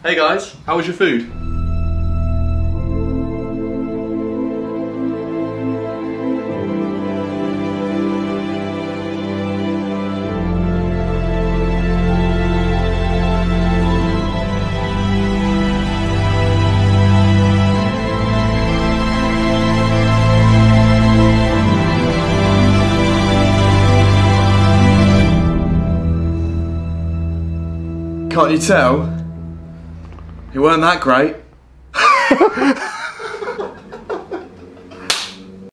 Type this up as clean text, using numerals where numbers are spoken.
Hey guys, how was your food? Can't you tell? It weren't that great.